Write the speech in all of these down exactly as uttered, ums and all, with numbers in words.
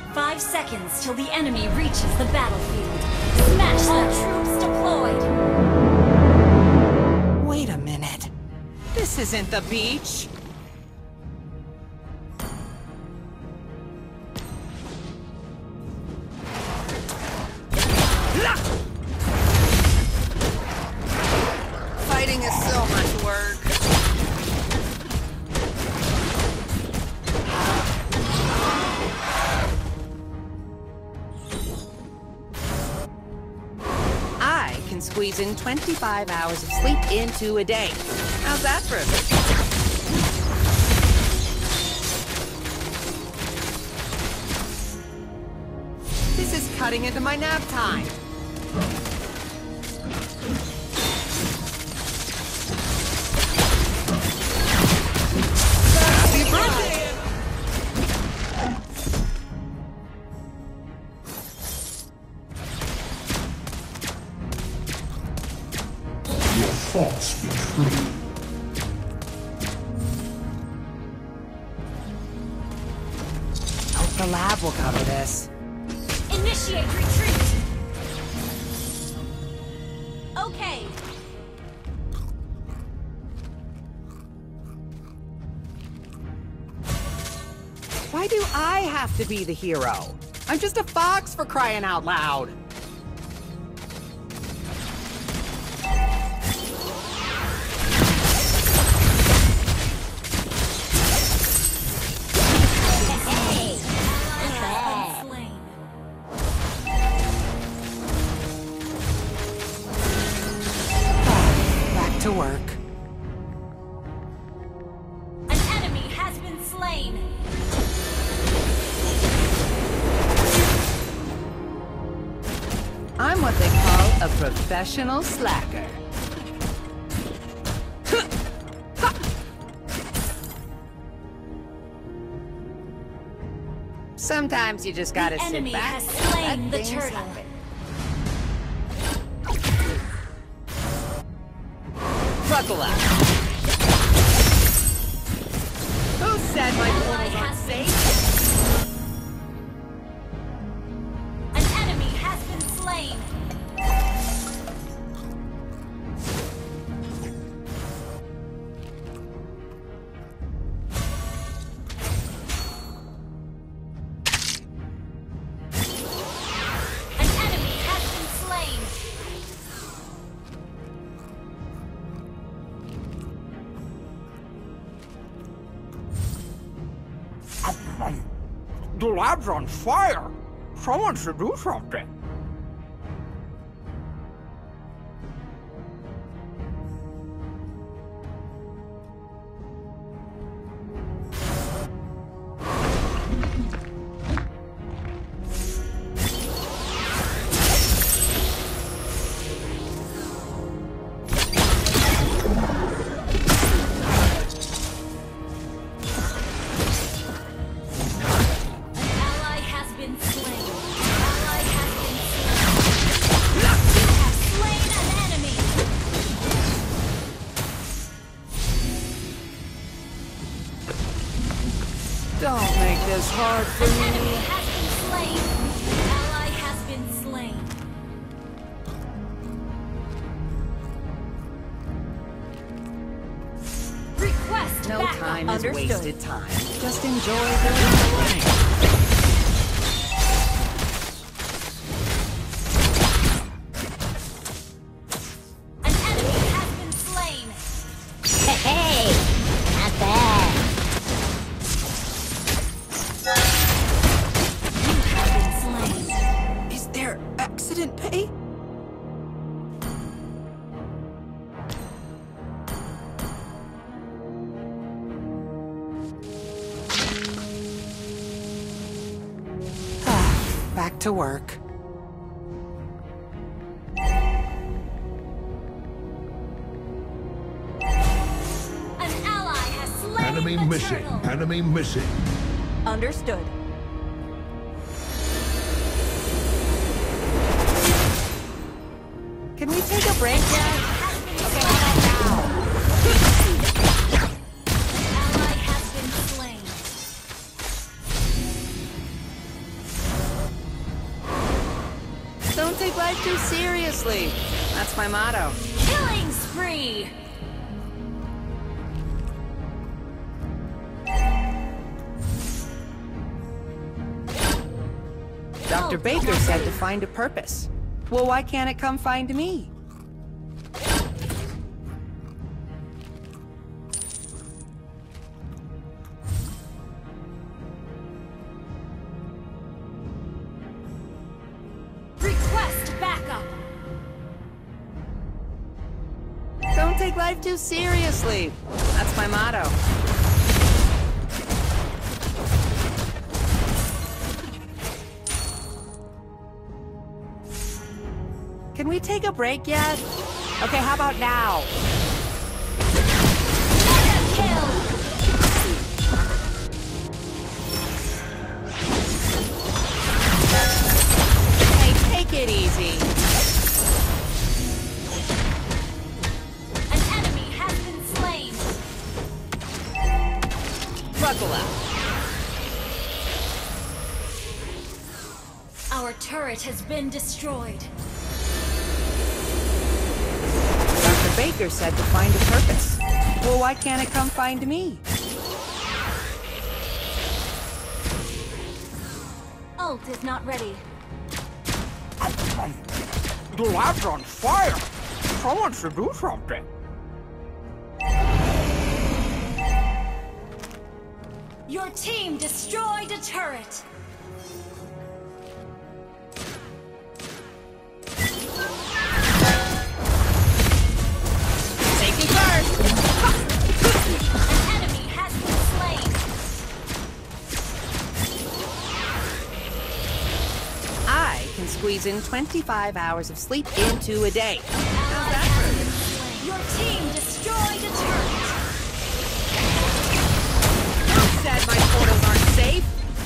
Five seconds till the enemy reaches the battlefield. Smash the troops deployed! Wait a minute. This isn't the beach. Fighting is so much work. I can squeeze in twenty-five hours of sleep into a day. How's that for a bit? This is cutting into my nap time. Happy birthday! Your thoughts be true. Hope the lab will cover this. Initiate retreat! Okay. Why do I have to be the hero? I'm just a fox for crying out loud. Back to work. An enemy has been slain. I'm what they call a professional slacker. Sometimes you just gotta The sit enemy back has and slain let the things turtle. happen. Buckle up. Who said my Ally portals aren't has been safe? An enemy has been slain. An enemy has been slain. The lab's on fire! Someone should do something. Ally has been slain. Ally has been slain. You have slain an enemy. Don't make this hard for An enemy me. has been slain. Ally has been slain. Request No backup. time is Understood. wasted time. Just enjoy the rain. An enemy has been slain. Hey, not bad. You have been slain. Is there accident pay? Back to work. An ally has slain Enemy the missing. turtle. Enemy missing. Understood. Can we take a break yet? Has been slain. Ally has been slain. Don't take life too seriously. That's my motto. Killing spree! Doctor Baker said to find a purpose. Well, why can't it come find me? Request backup! Don't take life too seriously. That's my motto. Can we take a break yet? Okay, how about now? Kill! Hey, take it easy. An enemy has been slain! Buckle up. Our turret has been destroyed. Doctor Baker said to find a purpose. Well, why can't it come find me? Ult is not ready. The lab's on fire! Someone should do something. Your team destroyed a turret! Safety first! An enemy has been slain! I can squeeze in twenty-five hours of sleep into a day. How's that for you? Your team destroyed a turret! Who said my portals aren't safe?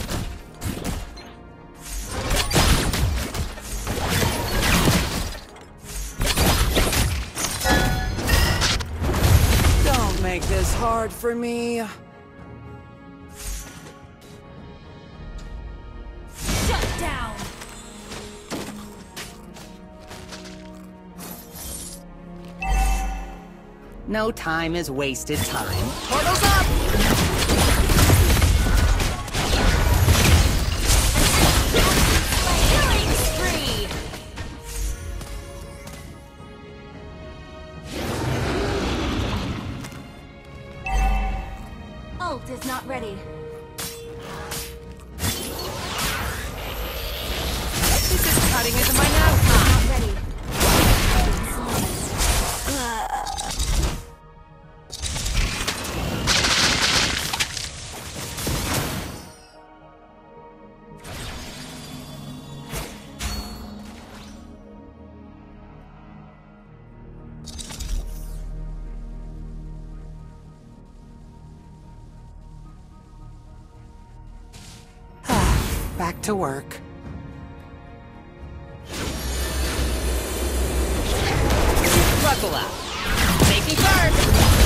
Don't make this hard for me. Shut down! No time is wasted time. Portals up! Killing spree! Ult is not ready. This is cutting into my now time. Not ready. Back to work. Buckle up. Safety first.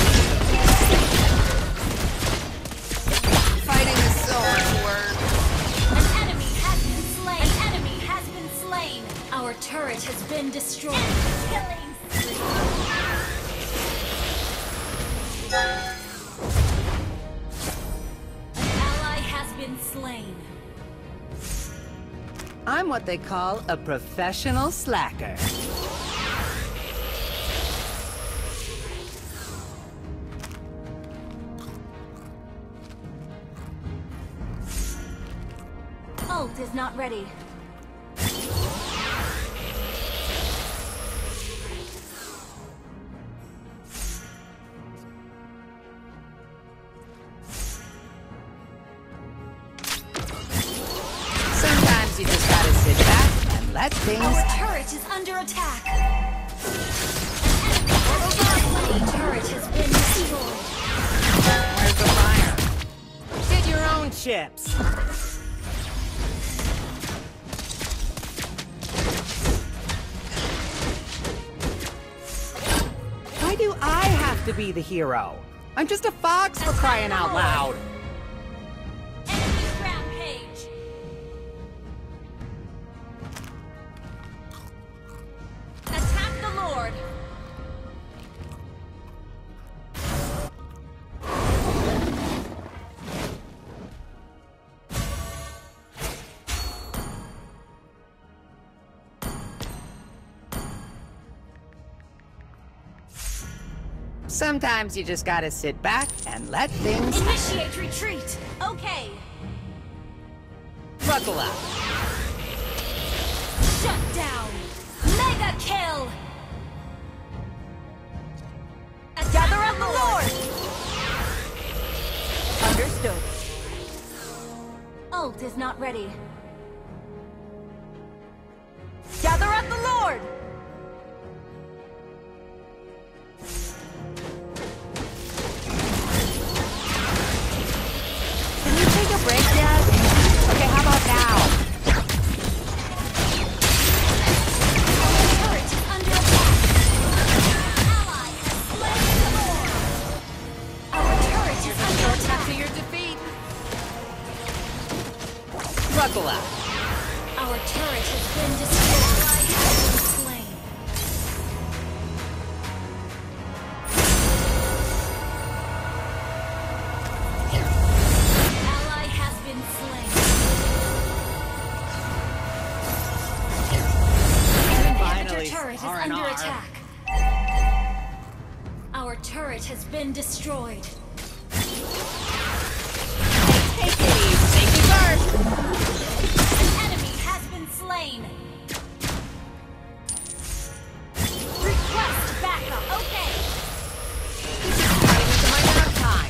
Fighting is so much work. An enemy has been slain. An enemy has been slain. Our turret has been destroyed. Killing spree. An ally has been slain. I'm what they call a professional slacker. Ult is not ready. Sometimes you just gotta sit back and let things Our happen. turret is under attack. An enemy turret has been destroyed. Where's the fire? Get your own chips. Why do I have to be the hero? I'm just a fox for crying out loud. Enemy rampage. Sometimes you just gotta sit back and let things happen. Initiate retreat. Okay. Buckle up. Shut down. Mega kill. Gather up the Lord. Understood. Ult is not ready. Gather up the Lord. Can you take a break, Dad? Okay, how about now? Turret is under attack. Ally has slain the Lord. Our turret is under Shortcut attack. to your defeat. Buckle up. Our turret has been destroyed. Ally has been slain. Ally has been slain. Inhibitor Finally, turret is R and under R. attack. Our turret has been destroyed. Take it easy. Safety first. An enemy has been slain. Request backup. Okay. Cutting into my downtime.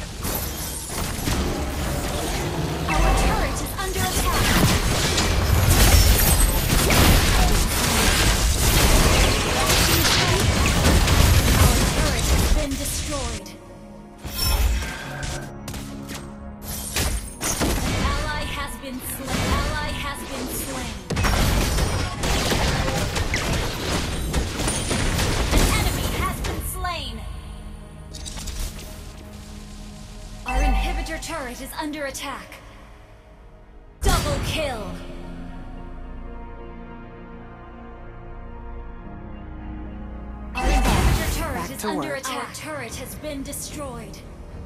Our turret is under attack. Our turret has been destroyed. An ally has been slain. Ally has been slain. An enemy has been slain. Our inhibitor turret is under attack. Double kill. Our inhibitor turret Back is to under work. attack. Our turret has been destroyed.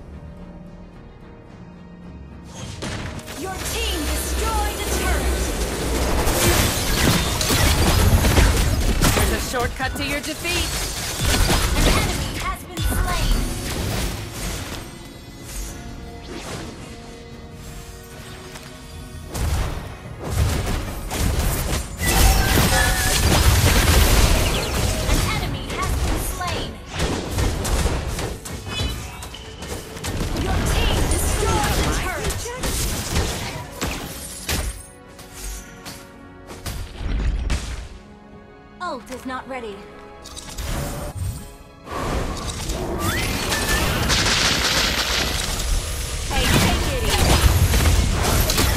Your team destroyed a turret. There's a shortcut to your defeat. An enemy has been slain. An enemy has been slain. Your team destroyed a turret. Ult is not ready. Hey, take it easy.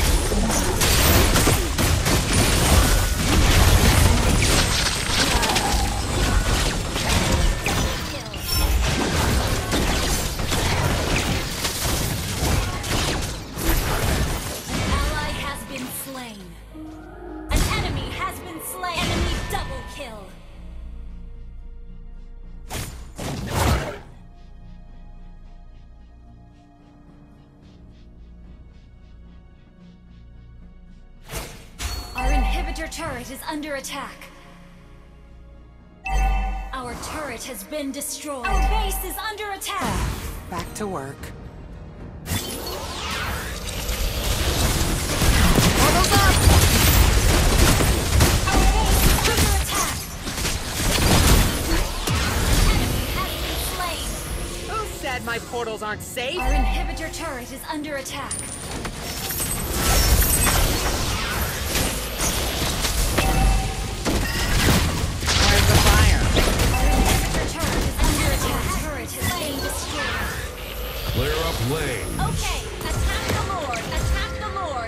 An ally has been slain. An enemy has been slain. Enemy double kill. Our inhibitor turret is under attack. Our turret has been destroyed. Our base is under attack. Back to work. Portals up! Our base is under attack. An enemy has been slain. Who said my portals aren't safe? Our inhibitor turret is under attack. Where's the fire? Our inhibitor turret is under attack. Turret has been destroyed. Clear up lane. Okay, attack the Lord. Attack the Lord.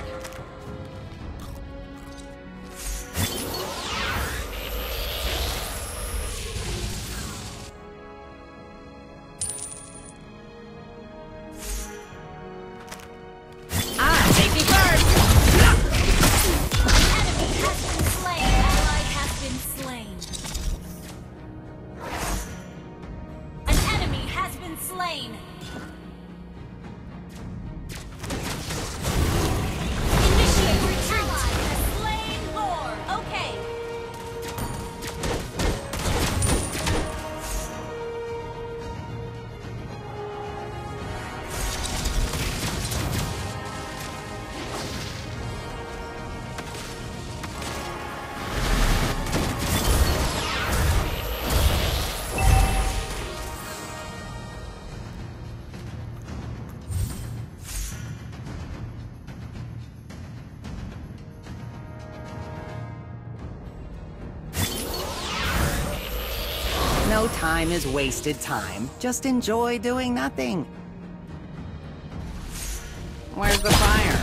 No time is wasted time. Just enjoy doing nothing. Where's the fire?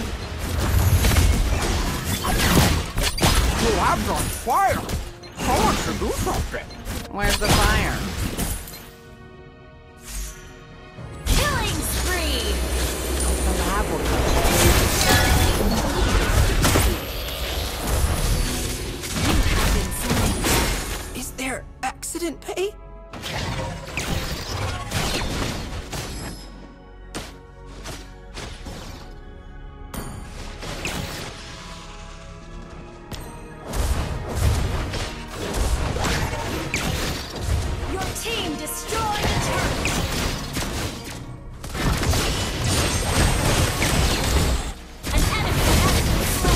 The lab's on fire! Someone should do something! Where's the fire? Killing spree! The lab will come. You have been slain. Is there accident pay? Your team destroyed a turret. An enemy has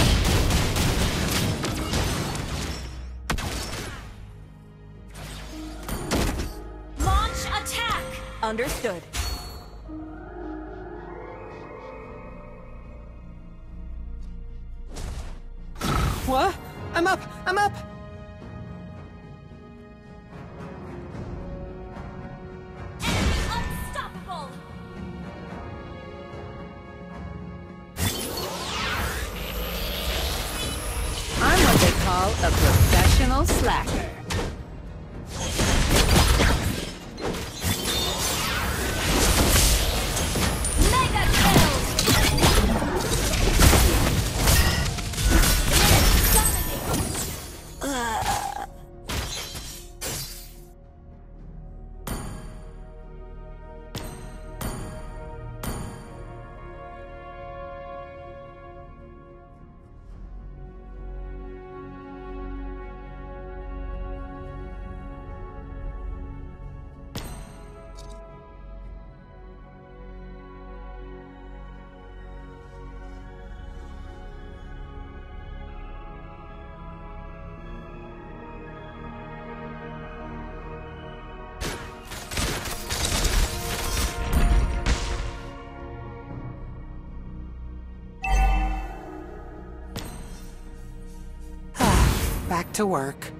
been slain. Launch attack. Understood. What? I'm up! I'm up! Enemy unstoppable. I'm what they call a professional slacker. Mega kill. Dominating. Back to work.